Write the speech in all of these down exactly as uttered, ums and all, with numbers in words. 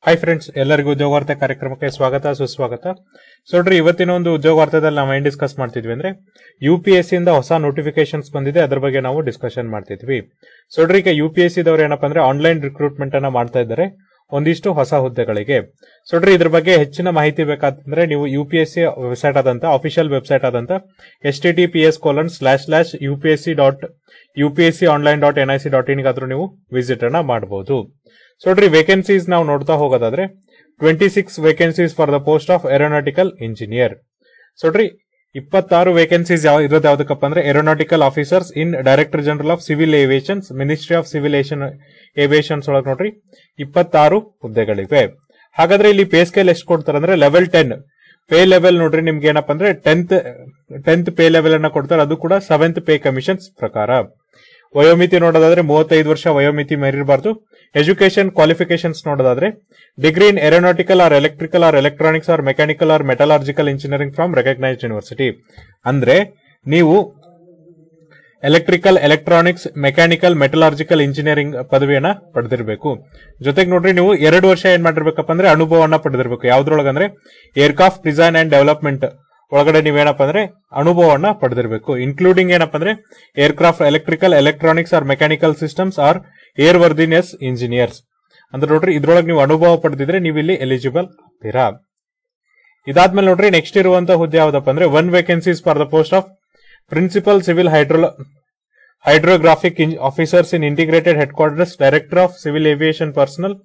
Hi friends, ಎಲ್ಲರಿಗೂ ಉದ್ಯೋಗ ವಾರ್ತೆ ಕಾರ್ಯಕ್ರಮಕ್ಕೆ ಸ್ವಾಗತ ಸುಸ್ವಾಗತ. ಸೊ ನೋಡ್ರಿ, ಇವತ್ತಿನ ಒಂದು ಉದ್ಯೋಗ ವಾರ್ತೆದಲ್ಲಿ ನಾವು ಏನ್ ಡಿಸ್ಕಸ್ ಮಾಡ್ತಿದ್ವಿ ಅಂದ್ರೆ ಯು ಪಿ ಎಸ್ ಸಿ ಇಂದ ಹೊಸ ನೋಟಿಫಿಕೇಶನ್ಸ್ ಬಂದಿದೆ, ಅದ್ರ ಬಗ್ಗೆ ನಾವು ಡಿಸ್ಕಷನ್ ಮಾಡ್ತಿದ್ವಿ. ಸೊ ನೋಡ್ರಿ, ಈಗ ಯು ಪಿ ಎಸ್ ಸಿ ದವರು ಏನಪ್ಪಾ ಅಂದ್ರೆ ಆನ್ಲೈನ್ ರಿಕ್ರೂಟ್ಮೆಂಟ್ ಅನ್ನ ಮಾಡ್ತಾ ಇದ್ದಾರೆ ಒಂದಿಷ್ಟು ಹೊಸ ಹುದ್ದೆಗಳಿಗೆ. ಸೊ ನೋಡ್ರಿ, ಇದ್ರ ಬಗ್ಗೆ ಹೆಚ್ಚಿನ ಮಾಹಿತಿ ಬೇಕಾದ್ರೆ ನೀವು U P S C website ಆದಂತ ಅಫಿಷಿಯಲ್ ವೆಬ್ಸೈಟ್ ಆದಂತ S T T P S colon slash slash U P S C dot U P S C online dot N I C dot in ಗಾದ್ರೂ ನೀವು visit ಅನ್ನ ಮಾಡಬಹುದು. So ನೋಡ್ರಿ, vacancies ನಾವು ನೋಡ್ತಾ ಹೋಗೋದಾದ್ರೆ twenty six vacancies for the post of aeronautical engineer. So ನೋಡ್ರಿ, ಇಪ್ಪತ್ತಾರು ವೇಕೆನ್ಸೀಸ್ ಯಾವ ಇರೋದು ಯಾವ್ದಕ್ಕಪ್ಪ ಅಂದ್ರೆ aeronautical officers in director general of civil aviations, ministry of civil aviations ಒಳಗೆ ನೋಡ್ರಿ ಇಪ್ಪತ್ತಾರು ಹುದ್ದೆಗಳಿವೆ. ಹಾಗಾದ್ರೆ ಇಲ್ಲಿ ಪೇ ಸ್ಕೇಲ್ ಎಷ್ಟು ಕೊಡ್ತಾರೆ ಅಂದ್ರೆ ಲೆವೆಲ್ ಟೆನ್ ಪೇ ಲೆವೆಲ್ ನೋಡ್ರಿ, ನಿಮ್ಗೆ ಏನಪ್ಪಾ ಅಂದ್ರೆ ಟೆಂತ್ ಟೆಂತ್ ಪೇ ಲೆವೆಲ್ ಅನ್ನ ಕೊಡ್ತಾರೆ, ಅದು ಕೂಡ ಸೆವೆಂತ್ ಪೇ ಕಮಿಷನ್ಸ್ ಪ್ರಕಾರ. ವಯೋಮಿತಿ ನೋಡೋದಾದ್ರೆ ಮೂವತ್ತೈದು ವರ್ಷ ವಯೋಮಿತಿ ಮೀರಿರಬಾರ್ದು. ಎಜುಕೇಶನ್ ಕ್ವಾಲಿಫಿಕೇಶನ್ಸ್ ನೋಡೋದಾದ್ರೆ degree in aeronautical or electrical or electronics or mechanical or metallurgical engineering from recognised university. ಅಂದ್ರೆ ನೀವು electrical, electronics, mechanical, metallurgical engineering ಪದವಿಯನ್ನ ಪಡೆದಿರಬೇಕು. ಜೊತೆಗೆ ನೋಡ್ರಿ, ನೀವು ಎರಡು ವರ್ಷ ಏನ್ ಮಾಡಿರ್ಬೇಕಪ್ಪ ಅಂದ್ರೆ ಅನುಭವವನ್ನ ಪಡೆದಿರಬೇಕು. ಯಾವ್ದ್ರೊಳಗಂದ್ರೆ ಏರ್ಕ್ರಾಫ್ಟ್ ಡಿಸೈನ್ ಅಂಡ್ ಡೆವಲಪ್ಮೆಂಟ್ ಒಳಗಡೆ ನೀವೇನಪ್ಪ ಅಂದ್ರೆ ಅನುಭವವನ್ನ ಪಡೆದಿರಬೇಕು. ಇನ್ಕ್ಲೂಡಿಂಗ್ ಏನಪ್ಪ ಅಂದ್ರೆ aircraft, electrical, electronics or mechanical systems or airworthiness engineers. ಅಂದ್ರೆ ನೋಡ್ರಿ, ಇದ್ರೊಳಗೆ ನೀವು ಅನುಭವ ಪಡೆದಿದ್ರೆ ನೀವು ಇಲ್ಲಿ ಎಲಿಜಿಬಲ್ ಆಗ್ತೀರಾ. ಇದಾದ್ಮೇಲೆ ನೋಡ್ರಿ, ನೆಕ್ಸ್ಟ್ ಇರುವಂತಹ ಹುದ್ದೆ ಯಾವ್ದಪ್ಪ ಅಂದ್ರೆ one vacancies for the post of principal civil hydro hydrographic officers in integrated headquarters, director of civil aviation personnel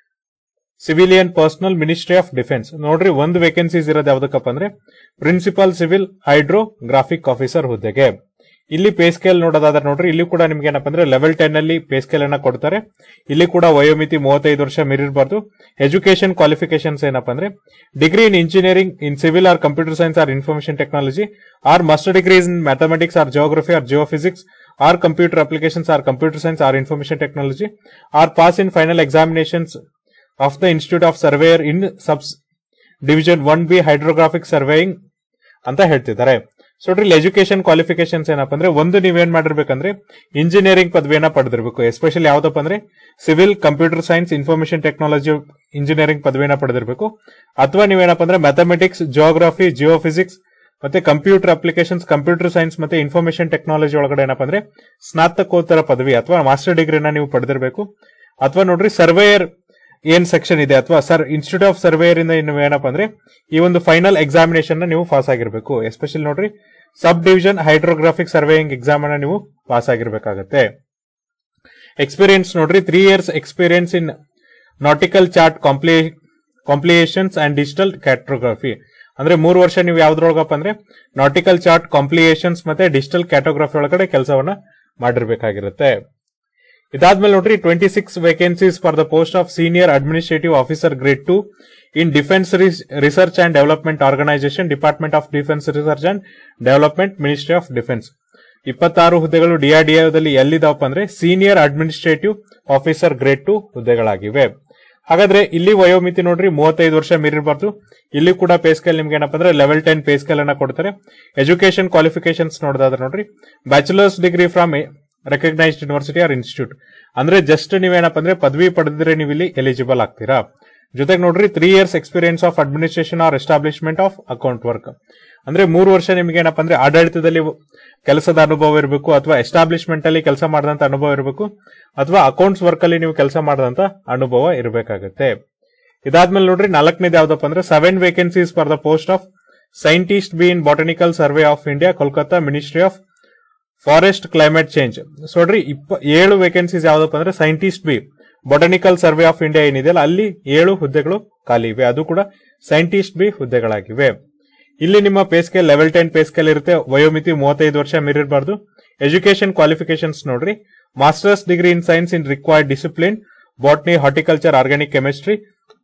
civilian personnel, ministry of defence. ನೋಡ್ರಿ, ಒಂದು ವೇಕೆನ್ಸೀಸ್ ಇರೋದು ಯಾವ್ದಕ್ಕಪ್ಪ ಅಂದ್ರೆ ಪ್ರಿನ್ಸಿಪಲ್ ಸಿವಿಲ್ ಹೈಡ್ರೋಗ್ರಾಫಿಕ್ ಆಫೀಸರ್ ಹುದ್ದೆಗೆ. ಇಲ್ಲಿ ಪೇ ಸ್ಕೇಲ್ ನೋಡೋದಾದ್ರೆ ನೋಡ್ರಿ, ಇಲ್ಲಿ ಕೂಡ ನಿಮ್ಗೆ ಏನಪ್ಪ ಅಂದ್ರೆ ಲೆವೆಲ್ ಟೆನ್ ಅಲ್ಲಿ ಪೇ ಸ್ಕೇಲ್ ಅನ್ನ ಕೊಡ್ತಾರೆ. ಇಲ್ಲಿ ಕೂಡ ವಯೋಮಿತಿ ಮೂವತ್ತೈದು ವರ್ಷ ಮೀರಿರಬಾರ್ದು. ಎಜುಕೇಶನ್ ಕ್ವಾಲಿಫಿಕೇಶನ್ಸ್ ಏನಪ್ಪ ಅಂದ್ರೆ degree in engineering in civil or computer science or information technology or master degrees in mathematics or geography or geophysics or computer applications or computer science or information technology or pass in final examinations of the institute of surveyor in subs division one B hydrographic surveying ಅಂತ ಹೇಳ್ತಿದ್ದಾರೆ. So ನೋಡ್ರಿ, education qualifications ಏನಪ್ಪ ಅಂದ್ರೆ ಒಂದು ನೀವೇನ್ ಮಾಡಿರ್ಬೇಕಂದ್ರೆ engineering ಪದವಿಯನ್ನ ಪಡೆದಿರಬೇಕು. Especially ಯಾವ್ದಪ್ಪ ಅಂದ್ರೆ civil, computer science, information technology engineering ಪದವಿಯನ್ನ ಪಡೆದಿರಬೇಕು. ಅಥವಾ ನೀವೇನಪ್ಪ ಅಂದ್ರೆ ಮ್ಯಾಥಮೆಟಿಕ್ಸ್, ಜಿಯೋಗ್ರಫಿ, ಜಿಯೋಫಿಸಿಕ್ಸ್ ಮತ್ತೆ ಕಂಪ್ಯೂಟರ್ ಅಪ್ಲಿಕೇಶನ್ಸ್, ಕಂಪ್ಯೂಟರ್ ಸೈನ್ಸ್ ಮತ್ತೆ ಇನ್ಫಾರ್ಮೇಶನ್ ಟೆಕ್ನಾಲಜಿ ಒಳಗಡೆ ಏನಪ್ಪ ಅಂದ್ರೆ ಸ್ನಾತಕೋತ್ತರ ಪದವಿ ಅಥವಾ ಮಾಸ್ಟರ್ ಡಿಗ್ರಿನ ನೀವು ಪಡೆದಿರಬೇಕು. ಅಥವಾ ನೋಡ್ರಿ, ಸರ್ವೇಯರ್ ಏನ್ ಸೆಕ್ಷನ್ ಇದೆ ಅಥವಾ ಸರ್ ಇನ್ಸ್ಟಿಟ್ಯೂಟ್ ಆಫ್ ಸರ್ವೇಯರ್ ಇಂದ ನೀವು ಏನಪ್ಪಾ ಅಂದ್ರೆ ಈ ಒಂದು ಫೈನಲ್ ಎಕ್ಸಾಮಿನೇಷನ್ ನೀವು ಪಾಸ್ ಆಗಿರ್ಬೇಕು. ಎಸ್ಪೆಷಲಿ ನೋಡ್ರಿ, sub division hydrographic surveying exam ಅನ್ನ ನೀವು ಪಾಸ್ ಆಗಿರ್ಬೇಕಾಗತ್ತೆ. ಎಕ್ಸ್ಪೀರಿಯನ್ಸ್ ನೋಡ್ರಿ, three years experience in nautical chart compilations and digital cartography. ಅಂದ್ರೆ ಮೂರು ವರ್ಷ ನೀವು ಯಾವ್ದ್ರೊಳಗಪ್ಪ ಅಂದ್ರೆ ನಾಟಿಕಲ್ ಚಾರ್ಟ್ ಕಾಂಪ್ಲಿಯೇಷನ್ಸ್ ಮತ್ತೆ ಡಿಜಿಟಲ್ ಕ್ಯಾಟೋಗ್ರಫಿ ಒಳಗಡೆ ಕೆಲಸವನ್ನ ಮಾಡಿರ್ಬೇಕಾಗಿರುತ್ತೆ. ಇದಾದ್ಮೇಲೆ ನೋಡ್ರಿ, twenty six vacancies for the post of senior administrative officer grade two in defence research and development organisation, department of defence research and development, ministry of defence. ಇಪ್ಪತ್ತಾರು ಹುದ್ದೆಗಳು ಡಿಆರ್ಡಿಒದಲ್ಲಿ ಎಲ್ಲಿದಾವಪ್ಪ ಅಂದ್ರೆ senior administrative officer grade two ಹುದ್ದೆಗಳಾಗಿವೆ. ಹಾಗಾದ್ರೆ ಇಲ್ಲಿ ವಯೋಮಿತಿ ನೋಡ್ರಿ ಮೂವತ್ತೈದು ವರ್ಷ ಮೀರಿರಬಾರ್ದು. ಇಲ್ಲಿ ಕೂಡ ಪೇ ಸ್ಕೇಲ್ ನಿಮ್ಗೆ ಏನಪ್ಪ ಅಂದ್ರೆ ಲೆವೆಲ್ ಟೆನ್ ಪೇ ಸ್ಕೇಲ್ ಅನ್ನ ಕೊಡ್ತಾರೆ. ಎಜುಕೇಶನ್ ಕ್ವಾಲಿಫಿಕೇಶನ್ಸ್ ನೋಡೋದಾದ್ರೆ ನೋಡ್ರಿ bachelors degree from recognised university or institute. ಅಂದ್ರೆ ಜಸ್ಟ್ ನೀವೇನಪ್ಪ ಅಂದ್ರೆ ಪದವಿ ಪಡೆದಿದ್ರೆ ನೀವು ಇಲ್ಲಿ ಎಲಿಜಿಬಲ್ ಆಗ್ತೀರಾ. ಜೊತೆಗೆ ನೋಡ್ರಿ, three years experience of administration or establishment of account work. ಅಂದ್ರೆ ಮೂರು ವರ್ಷ ನಿಮ್ಗೆ ಏನಪ್ಪ ಅಂದ್ರೆ ಆಡಳಿತದಲ್ಲಿ ಕೆಲಸದ ಅನುಭವ ಇರಬೇಕು, ಅಥವಾ ಎಸ್ಟಾಬ್ಲಿಷ್ಮೆಂಟ್ ಅಲ್ಲಿ ಕೆಲಸ ಮಾಡಿದಂತ ಅನುಭವ ಇರಬೇಕು, ಅಥವಾ ಅಕೌಂಟ್ಸ್ ವರ್ಕ್ ಅಲ್ಲಿ ನೀವು ಕೆಲಸ ಮಾಡಿದಂತ ಅನುಭವ ಇರಬೇಕಾಗುತ್ತೆ. ಇದಾದ್ಮೇಲೆ ನೋಡ್ರಿ, ನಾಲ್ಕನೇದು ಯಾವ್ದಪ್ಪ ಅಂದ್ರೆ seven vacancies for the post of scientist B in botanical survey of India, Kolkata, ministry of forest climate change. So ನೋಡ್ರಿ, ಇಪ್ಪ ಏಳು ವೇಕೆನ್ಸೀಸ್ ಯಾವ್ದಪ್ಪ ಅಂದ್ರೆ scientist B botanical survey of India ಏನಿದೆಯಲ್ಲ ಅಲ್ಲಿ ಏಳು ಹುದ್ದೆಗಳು ಖಾಲಿ ಇವೆ, ಅದು ಕೂಡ ಸೈಂಟಿಸ್ಟ್ ಬಿ ಹುದ್ದೆಗಳಾಗಿವೆ. ಇಲ್ಲಿ ನಿಮ್ಮ pay scale level ten pay scale ಇರುತ್ತೆ. ವಯೋಮಿತಿ ಮೂವತ್ತೈದು ವರ್ಷ ಮೀರಿರಬಾರ್ದು. ಎಜುಕೇಶನ್ ಕ್ವಾಲಿಫಿಕೇಶನ್ಸ್ ನೋಡ್ರಿ masters degree in science in required discipline botany, horticulture, organic chemistry.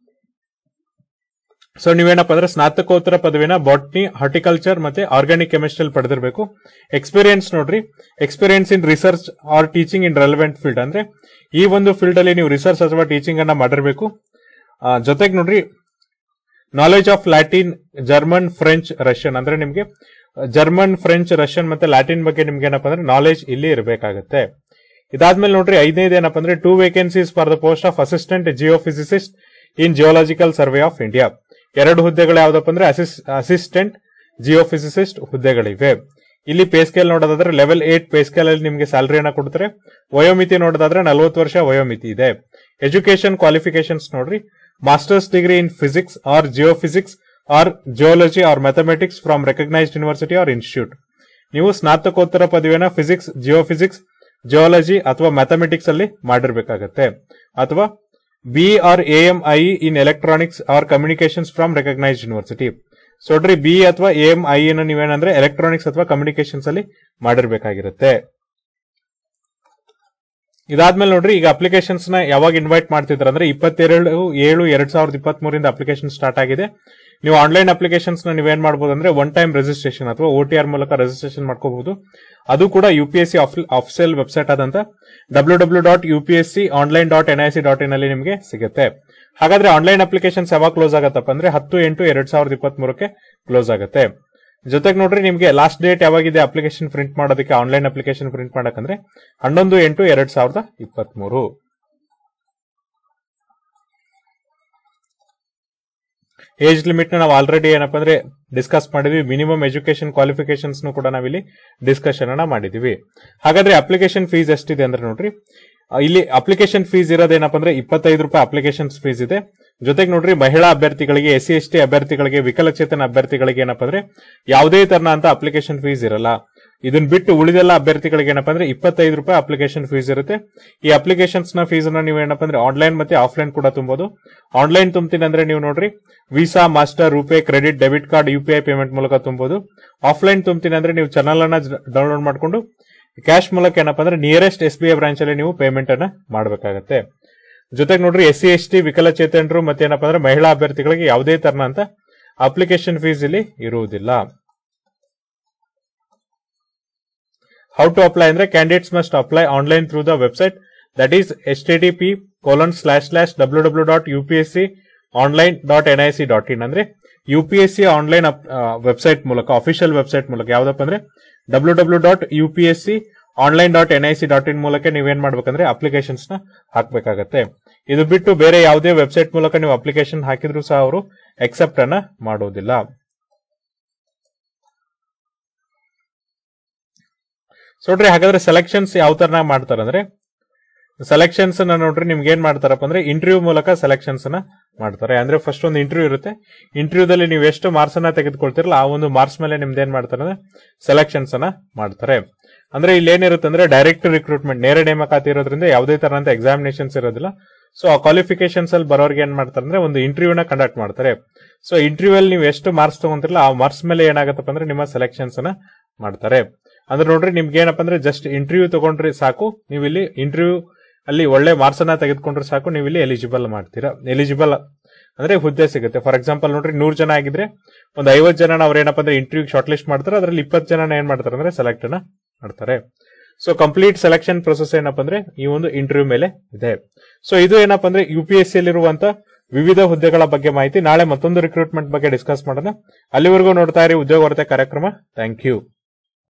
So ನೀವೇನಪ್ಪ ಅಂದ್ರೆ ಸ್ನಾತಕೋತ್ತರ ಪದವಿನ ಬಾಟ್ನಿ, ಹಾರ್ಟಿಕಲ್ಚರ್ ಮತ್ತೆ ಆರ್ಗ್ಯಾನಿಕ್ ಕೆಮಿಸ್ಟ್ರಿ ಪಡೆದಿರಬೇಕು. ಎಕ್ಸ್ಪೀರಿಯನ್ಸ್ ನೋಡ್ರಿ experience in research or teaching in relevant field. ಅಂದ್ರೆ ಈ ಒಂದು ಫೀಲ್ಡ್ ಅಲ್ಲಿ ನೀವು ರಿಸರ್ಚ್ ಅಥವಾ ಟೀಚಿಂಗ್ ಅನ್ನ ಮಾಡಿರಬೇಕು. ಜೊತೆಗೆ ನೋಡ್ರಿ knowledge of Latin, German, French, Russian. ಅಂದ್ರೆ ನಿಮ್ಗೆ ಜರ್ಮನ್, ಫ್ರೆಂಚ್, ರಷ್ಯನ್ ಮತ್ತೆ ಲ್ಯಾಟಿನ್ ಬಗ್ಗೆ ನಿಮ್ಗೆ ಏನಪ್ಪ ಅಂದ್ರೆ ನಾಲೆಜ್ ಇಲ್ಲಿ ಇರಬೇಕಾಗತ್ತೆ. ಇದಾದ್ಮೇಲೆ ನೋಡ್ರಿ ಐದನೇದು ಏನಪ್ಪ ಅಂದ್ರೆ two vacancies for the post of assistant geophysicist in geological survey of India. ಎರಡು ಹುದ್ದೆಗಳು ಯಾವ್ದಪ್ಪ ಅಂದ್ರೆ ಅಸಿಸ್ಟೆಂಟ್ ಜಿಯೋಫಿಸಿಸಿಸ್ಟ್ ಹುದ್ದೆಗಳಿವೆ. ಇಲ್ಲಿ ಪೇ ಸ್ಕೇಲ್ ನೋಡೋದಾದ್ರೆ ಲೆವೆಲ್ ಏಟ್ ಪೇ ಸ್ಕೇಲ್ ಅಲ್ಲಿ ನಿಮಗೆ ಸ್ಯಾಲರಿಯನ್ನ ಕೊಡ್ತಾರೆ. ವಯೋಮಿತಿ ನೋಡೋದಾದ್ರೆ ನಲವತ್ತು ವರ್ಷ ವಯೋಮಿತಿ ಇದೆ. ಎಜುಕೇಶನ್ ಕ್ವಾಲಿಫಿಕೇಶನ್ಸ್ ನೋಡ್ರಿ, masters degree in physics or geophysics or geology or mathematics from recognised university or institute. ನೀವು ಸ್ನಾತಕೋತ್ತರ ಪದವಿಯನ್ನ ಫಿಸಿಕ್ಸ್, ಜಿಯೋಫಿಸಿಕ್ಸ್, ಜಿಯೋಲಜಿ ಅಥವಾ ಮ್ಯಾಥಮೆಟಿಕ್ಸ್ ಅಲ್ಲಿ ಮಾಡಿರ್ಬೇಕಾಗತ್ತೆ. ಅಥವಾ B or A M I in electronics or communications from recognised university. So ನೋಡ್ರಿ, B ಅಥವಾ A M I ಅನ್ನು ನೀವೇನಂದ್ರೆ ಎಲೆಕ್ಟ್ರಾನಿಕ್ಸ್ ಅಥವಾ ಕಮ್ಯುನಿಕೇಶನ್ಸ್ ಅಲ್ಲಿ ಮಾಡಿರ್ಬೇಕಾಗಿರುತ್ತೆ. ಇದಾದ್ಮೇಲೆ ನೋಡ್ರಿ, ಈಗ ಅಪ್ಲಿಕೇಶನ್ಸ್ ನ ಯಾವಾಗ ಇನ್ವೈಟ್ ಮಾಡ್ತಿದ್ರ ಅಂದ್ರೆ ಇಪ್ಪತ್ತೆರಡು ಏಳು ಎರಡ್ ಸಾವಿರದ ಇಪ್ಪತ್ತ್ ಮೂರಿಂದ ಅಪ್ಲಿಕೇಶನ್ ಸ್ಟಾರ್ಟ್ ಆಗಿದೆ. ನೀವು ಆನ್ಲೈನ್ ಅಪ್ಲಿಕೇಶನ್ಸ್ ನ ನೀವೇನ್ ಮಾಡಬಹುದು ಅಂದ್ರೆ ಒನ್ ಟೈಮ್ ರಿಜಿಸ್ಟ್ರೇಷನ್ ಅಥವಾ ಓಟಿಆರ್ ಮೂಲಕ ರಿಜಿಸ್ಟ್ರೇಷನ್ ಮಾಡ್ಕೋಬಹುದು. ಅದು ಕೂಡ ಯುಪಿಎಸ್ಸಿ ಆಫಿಸಿಯಲ್ ವೆಬ್ಸೈಟ್ ಆದಂತ W W dot U P S C online dot N I C dot in ಅಲ್ಲಿ ನಿಮಗೆ ಸಿಗುತ್ತೆ. ಹಾಗಾದ್ರೆ ಆನ್ಲೈನ್ ಅಪ್ಲಿಕೇಶನ್ಸ್ ಯಾವಾಗ ಕ್ಲೋಸ್ ಆಗತ್ತಪ್ಪ ಅಂದ್ರೆ ಹತ್ತು ಎಂಟು ಎರಡ್ ಸಾವಿರದ ಇಪ್ಪತ್ತ್ ಮೂರಕ್ಕೆ ಕ್ಲೋಸ್ ಆಗುತ್ತೆ. ಜೊತೆಗೆ ನೋಡ್ರಿ, ನಿಮಗೆ ಲಾಸ್ಟ್ ಡೇಟ್ ಯಾವಾಗಿದೆ ಅಪ್ಲಿಕೇಶನ್ ಪ್ರಿಂಟ್ ಮಾಡೋದಕ್ಕೆ, ಆನ್ಲೈನ್ ಅಪ್ಲಿಕೇಶನ್ ಪ್ರಿಂಟ್ ಮಾಡಕಂದ್ರೆ ಹನ್ನೊಂದು ಎಂಟು ಎರಡ್ ಸಾವಿರದ ಇಪ್ಪತ್ತ್ ಮೂರು. ಏಜ್ ಲಿಮಿಟ್ ನ ನಾವು ಆಲ್ರೆಡಿ ಏನಪ್ಪಾ ಅಂದ್ರೆ ಡಿಸ್ಕಸ್ ಮಾಡಿದ್ವಿ. ಮಿನಿಮಮ್ ಎಜುಕೇಶನ್ ಕ್ವಾಲಿಫಿಕೇಶನ್ಸ್ ಕೂಡ ನಾವಿಲ್ಲಿ ಡಿಸ್ಕಷನ್ ಅನ್ನ ಮಾಡಿದೀವಿ. ಹಾಗಾದ್ರೆ ಅಪ್ಲಿಕೇಶನ್ ಫೀಸ್ ಎಷ್ಟಿದೆ ಅಂದ್ರೆ ನೋಡ್ರಿ, ಇಲ್ಲಿ ಅಪ್ಲಿಕೇಶನ್ ಫೀಸ್ ಇರೋದೇನಪ್ಪ ಅಂದ್ರೆ ಇಪ್ಪತ್ತೈದು ರೂಪಾಯಿ ಅಪ್ಲಿಕೇಶನ್ ಫೀಸ್ ಇದೆ. ಜೊತೆಗೆ ನೋಡ್ರಿ, ಮಹಿಳಾ ಅಭ್ಯರ್ಥಿಗಳಿಗೆ, ಎಸ್ ಸಿ ಎಸ್ ಟಿ ಅಭ್ಯರ್ಥಿಗಳಿಗೆ, ವಿಕಲಚೇತನ ಅಭ್ಯರ್ಥಿಗಳಿಗೆ ಏನಪ್ಪಾ ಅಂದ್ರೆ ಯಾವುದೇ ತರನಂತ ಅಪ್ಲಿಕೇಶನ್ ಫೀಸ್ ಇರಲ್ಲ. ಇದನ್ನ ಬಿಟ್ಟು ಉಳಿದೆಲ್ಲ ಅಭ್ಯರ್ಥಿಗಳಿಗೆ ಏನಪ್ಪಾ ಅಂದ್ರೆ ಇಪ್ಪತ್ತೈದು ರೂಪಾಯಿ ಅಪ್ಲಿಕೇಶನ್ ಫೀಸ್ ಇರುತ್ತೆ. ಈ ಅಪ್ಲಿಕೇಶನ್ಸ್ ನ ಫೀಸ್ ಅನ್ನ ನೀವು ಏನಪ್ಪಾ ಅಂದ್ರೆ ಆನ್ಲೈನ್ ಮತ್ತೆ ಆಫ್ಲೈನ್ ಕೂಡ ತುಂಬಬಹುದು. ಆನ್ಲೈನ್ ತುಂಬ್ತೀನಿ ಅಂದ್ರೆ ನೀವು ನೋಡ್ರಿ, Visa, Master, RuPay, credit, debit card, UPI payment ಮೂಲಕ ತುಂಬಬಹುದು. ಆಫ್ಲೈನ್ ತುಂಬ್ತೀನಿ ಅಂದ್ರೆ ನೀವು ಚಾನಲ್ ಅನ್ನ ಡೌನ್ಲೋಡ್ ಮಾಡ್ಕೊಂಡು ಕ್ಯಾಶ್ ಮೂಲಕ ಏನಪ್ಪಾ ಅಂದ್ರೆ nearest S B I branch ಅಲ್ಲಿ ನೀವು ಪೇಮೆಂಟ್ ಅನ್ನ ಮಾಡಬೇಕಾಗತ್ತೆ. ಜೊತೆಗೆ ನೋಡ್ರಿ, ಎಸ್ ಸಿ ಎಸ್ ಟಿ, ವಿಕಲಚೇತನರು ಮತ್ತೆ ಏನಪ್ಪಾ ಅಂದ್ರೆ ಮಹಿಳಾ ಅಭ್ಯರ್ಥಿಗಳಿಗೆ ಯಾವುದೇ ತರನಂತ ಅಪ್ಲಿಕೇಶನ್ ಫೀಸ್ ಇಲ್ಲಿ ಇರುವುದಿಲ್ಲ. ಹೌ ಟು ಅಪ್ಲೈ ಅಂದ್ರೆ candidates must apply online through the website that is H T T P colon slash slash W W dot U P S C online dot N I C dot in. ಅಂದ್ರೆ U P S C online website ಮೂಲಕ, official website ಮೂಲಕ ಯಾವ್ದಪ್ಪ ಅಂದ್ರೆ W W dot U P S C online dot N I C dot in ಮೂಲಕ ನೀವೇನ್ ಮಾಡ್ಬೇಕಂದ್ರೆ applications ನ ಹಾಕ್ಬೇಕಾಗತ್ತೆ. ಇದು ಬಿಟ್ಟು ಬೇರೆ ಯಾವುದೇ ವೆಬ್ಸೈಟ್ ಮೂಲಕ ನೀವು ಅಪ್ಲಿಕೇಶನ್ ಹಾಕಿದ್ರು ಸಹ ಅವರು ಅಕ್ಸೆಪ್ಟ್ ಅನ್ನ ಮಾಡೋದಿಲ್ಲ. ಸೊ ನೋಡ್ರಿ, ಹಾಗಾದ್ರೆ ಸೆಲೆಕ್ಷನ್ಸ್ ಯಾವ ತರ ಮಾಡ್ತಾರೆ ಅಂದ್ರೆ, ಸೆಲೆಕ್ಷನ್ಸ್ ಅನ್ನ ನೋಡ್ರಿ ನಿಮ್ಗೆ ಏನ್ ಮಾಡ್ತಾರಪ್ಪ ಅಂದ್ರೆ ಇಂಟರ್ವ್ಯೂ ಮೂಲಕ ಸೆಲೆಕ್ಷನ್ಸ್ ಅನ್ನ ಮಾಡ್ತಾರೆ. ಅಂದ್ರೆ ಫಸ್ಟ್ ಒಂದು ಇಂಟರ್ವ್ಯೂ ಇರುತ್ತೆ. ಇಂಟರ್ವ್ಯೂದಲ್ಲಿ ನೀವು ಎಷ್ಟು ಮಾರ್ಕ್ಸ್ ಅನ್ನ ತೆಗೆದುಕೊಳ್ತಿರಲ್ಲ ಆ ಒಂದು ಮಾರ್ಕ್ಸ್ ಮೇಲೆ ನಿಮ್ದು ಏನ್ ಮಾಡ್ತಾರೆ ಅಂದ್ರೆ ಸೆಲೆಕ್ಷನ್ಸ್ ಅನ್ನ ಮಾಡ್ತಾರೆ. ಅಂದ್ರೆ ಇಲ್ಲಿ ಏನಿರುತ್ತೆ ಅಂದ್ರೆ ಡೈರೆಕ್ಟ್ ರಿಕ್ರೂಟ್ಮೆಂಟ್, ನೇರ ನೇಮಕಾತಿ ಇರೋದ್ರಿಂದ ಯಾವುದೇ ತರಹಂತ ಎಕ್ಸಾಮಿನೇಷನ್ಸ್ ಇರೋದಿಲ್ಲ. ಸೊ ಆ ಕ್ವಾಲಿಫಿಕೇಶನ್ಸ್ ಅಲ್ಲಿ ಬರೋರ್ಗೆ ಏನ್ ಮಾಡ್ತಾರೆ ಅಂದ್ರೆ ಒಂದು ಇಂಟರ್ವ್ಯೂನ ಕಂಡಕ್ಟ್ ಮಾಡ್ತಾರೆ. ಸೊ ಇಂಟರ್ವ್ಯೂ ಅಲ್ಲಿ ನೀವು ಎಷ್ಟು ಮಾರ್ಕ್ಸ್ ತಗೊಂತಿರಲ್ಲ ಆ ಮಾರ್ಕ್ಸ್ ಮೇಲೆ ಏನಾಗತ್ತಪ್ಪ ಅಂದ್ರೆ ನಿಮ್ಮ ಸೆಲೆಕ್ಷನ್ಸ್ ಅನ್ನ ಮಾಡ್ತಾರೆ. ಅಂದ್ರೆ ನೋಡ್ರಿ, ನಿಮ್ಗೆ ಏನಪ್ಪ ಅಂದ್ರೆ ಜಸ್ಟ್ ಇಂಟರ್ವ್ಯೂ ತಗೊಂಡ್ರಿ ಸಾಕು, ನೀವು ಇಲ್ಲಿ ಇಂಟರ್ವ್ಯೂ ಅಲ್ಲಿ ಒಳ್ಳೆ ಮಾರ್ಕ್ಸ್ ಅನ್ನ ತೆಗೆದುಕೊಂಡ್ರೆ ಸಾಕು, ನೀವು ಇಲ್ಲಿ ಎಲಿಜಿಬಲ್ ಮಾಡ್ತೀರಾ. ಎಲಿಜಿಬಲ್ ಅಂದ್ರೆ ಹುದ್ದೆ ಸಿಗುತ್ತೆ. ಫಾರ್ ಎಕ್ಸಾಂಪಲ್ ನೋಡ್ರಿ, ನೂರ್ ಜನ ಆಗಿದ್ರೆ ಒಂದು ಐವತ್ತು ಜನ ಅವ್ರ ಏನಪ್ಪ ಅಂದ್ರೆ ಇಂಟರ್ವ್ಯೂ ಶಾರ್ಟ್ ಲಿಸ್ಟ್ ಮಾಡ್ತಾರೆ, ಅದ್ರಲ್ಲಿ ಇಪ್ಪತ್ತು ಜನ ಏನ್ ಮಾಡ್ತಾರೆ ಅಂದ್ರೆ ಸೆಲೆಕ್ಟ್ ಅನ್ನ ಮಾಡ್ತಾರೆ. ಸೊ ಕಂಪ್ಲೀಟ್ ಸೆಲೆಕ್ಷನ್ ಪ್ರೊಸೆಸ್ ಏನಪ್ಪ ಅಂದ್ರೆ ಈ ಒಂದು ಇಂಟರ್ವ್ಯೂ ಮೇಲೆ ಇದೆ. ಸೊ ಇದು ಏನಪ್ಪ ಅಂದ್ರೆ ಯು ಪಿ ಎಸ್ ಸಿ ಯಲ್ಲಿರುವಂತ ವಿವಿಧ ಹುದ್ದೆಗಳ ಬಗ್ಗೆ ಮಾಹಿತಿ. ನಾಳೆ ಮತ್ತೊಂದು ರಿಕ್ರೂಟ್ಮೆಂಟ್ ಬಗ್ಗೆ ಡಿಸ್ಕಸ್ ಮಾಡೋಣ. ಅಲ್ಲಿವರೆಗೂ ನೋಡ್ತಾ ಇರಿ ಉದ್ಯೋಗ ವಾರ್ತೆ ಕಾರ್ಯಕ್ರಮ. Thank you.